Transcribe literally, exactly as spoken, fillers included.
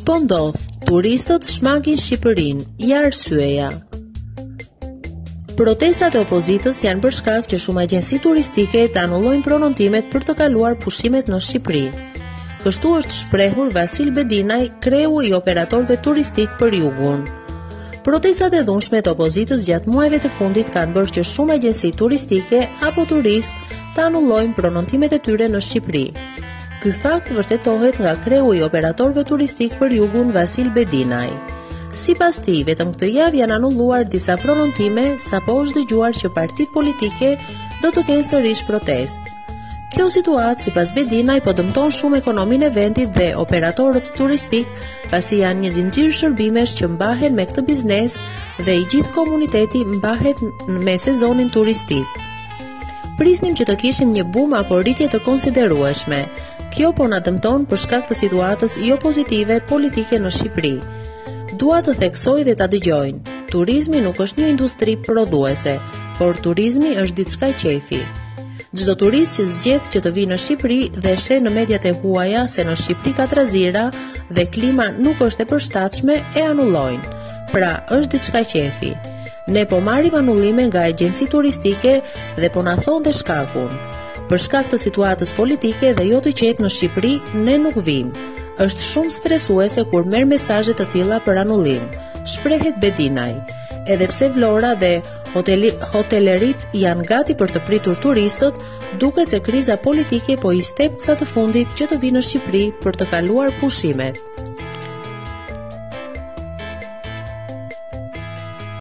Po ndodh, turistët shmangin Shqipërinë, ja arsyeja. Protestat e opozitës janë për shkak që shumë agjenci turistike të anullojnë pronontimet për të kaluar pushimet në Shqipëri. Kështu është shprehur Vasil Bedinaj, kreu i operatorëve turistik për Jugun. Protestat e dhunshme të opozitës gjatë muajve të fundit kanë bërë që shumë agjenci turistike apo turist të anullojnë pronontimet e tyre në Shqipëri. Ky fakt vërtetohet nga kreu i operatorëve turistik për Jugun, Vasil Bedinaj. Sipas tij, vetëm këtë javë janë anulluar disa pronontime, sapo është dëgjuar që partitë politike do të kenë sërish protestë. Kjo situatë, sipas Bedinaj, po dëmton shumë ekonominë e vendit dhe operatorët turistik, pasi janë një zinxhir shërbimesh që mbahen me këtë biznes dhe i gjithë komuniteti mbahet me sezonin turistik. Prisnim që të kishim një bum apo rritje të konsiderueshme. Kjo po na dëmton për shkak të situatës jo pozitive politike në Shqipëri. Dua të theksoj dhe ta dëgjojnë. Turizmi nuk është një industri prodhuese, por turizmi është diçka qefi. Çdo turist që zgjedh që të vijë në Shqipëri dhe sheh në mediat e huaja se në Shqipëri ka trazira dhe klima nuk është e përshtatshme, e anullojnë. Pra, është diçka qefi. Ne po marrim anullime nga agjenci turistike dhe po na thonë dhe shkakun. Për shkak të situatës politike dhe jo të qetë në Shqipëri, ne nuk vim. Është shumë stresuese kur merr mesazhe të tilla për anullim, shprehet Bedinaj. Edhe pse Vlora dhe hoteli, hotelerit janë gati për të pritur turistët, duket se kriza politike po i step këta të fundit që të vinë në Shqipëri për të kaluar pushimet.